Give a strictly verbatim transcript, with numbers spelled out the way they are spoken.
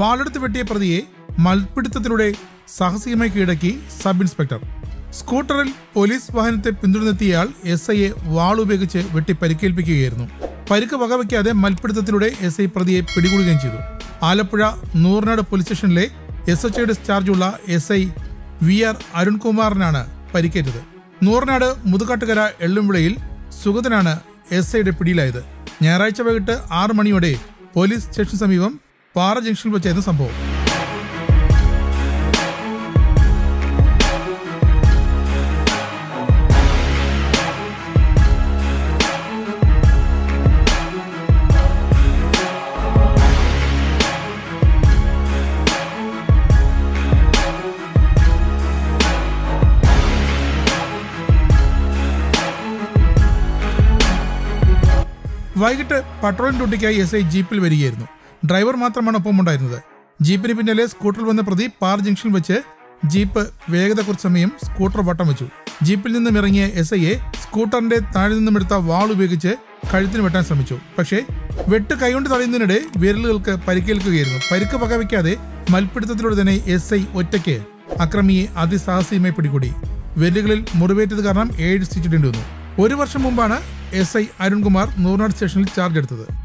വാളെടുത്ത് വെട്ടിയ പ്രതിയെ മൽപ്പിടുത്തത്തിലൂടെ സാഹസികമായി കീഴടക്കി സബ് ഇൻസ്പെക്ടർ. സ്കൂട്ടറിൽ പോലീസ് വാഹനത്തെ പിന്തുടർന്നെത്തിയയാൾ എസ് ഐയെ വാളുപയോഗിച്ച് വെട്ടി പരിക്കേൽപ്പിക്കുകയായിരുന്നു. പരിക്ക് വകവയ്ക്കാതെ മൽപ്പിടുത്തത്തിലൂടെ എസ് ഐ പ്രതിയെ പിടികൂടുകയും ചെയ്തു. ആലപ്പുഴ നൂറിനാട് പോലീസ് സ്റ്റേഷനിലെ എസ് എച്ച് ഐയുടെ ചാർജുള്ള എസ് ഐ വി ആർ അരുൺകുമാറിനാണ് പരിക്കേറ്റത്. നൂറിനാട് മുതുകാട്ടുകര എള്ളുംവിളയിൽ സുഗതനാണ് എസ് ഐയുടെ പിടിയിലായത്. ഞായറാഴ്ച വൈകിട്ട് ആറ് മണിയോടെ പോലീസ് സ്റ്റേഷൻ സമീപം പാറ ജംഗ്ഷനിൽ വെച്ചായിരുന്നു സംഭവം. വൈകിട്ട് പട്രോളിംഗ് ഡ്യൂട്ടിക്കായി എസ് ഐ ജീപ്പിൽ വരികയായിരുന്നു. ഡ്രൈവർ മാത്രമാണ് ഒപ്പം ഉണ്ടായിരുന്നത്. ജീപ്പിന് പിന്നാലെ സ്കൂട്ടറിൽ വന്ന പ്രതി പാർ ജംഗ്ഷനിൽ വെച്ച് ജീപ്പ് വേഗത കുറച്ച സമയം സ്കൂട്ടർ വട്ടം വെച്ചു. ജീപ്പിൽ നിന്നും ഇറങ്ങിയ എസ് ഐയെ സ്കൂട്ടറിന്റെ താഴെ നിന്നും എടുത്ത വാൾ ഉപയോഗിച്ച് കഴുത്തിന് വെട്ടാൻ ശ്രമിച്ചു. പക്ഷേ വെട്ട് കൈകൊണ്ട് തടയുന്നതിനിടെ വിരലുകൾക്ക് പരിക്കേൽക്കുകയായിരുന്നു. പരിക്ക് വകവയ്ക്കാതെ മൽപ്പിടുത്തത്തിലൂടെ തന്നെ എസ് ഐ ഒറ്റയ്ക്ക് അക്രമിയെ അതിസാഹസികമായി പിടികൂടി. വിരലുകളിൽ മുറിവേറ്റത് കാരണം ഏഴ് സ്റ്റിച്ച് ഇടേണ്ടി വന്നു. ഒരു വർഷം മുമ്പാണ് എസ് ഐ അരുൺകുമാർ നൂറിനാട് സ്റ്റേഷനിൽ ചാർജ് എടുത്തത്.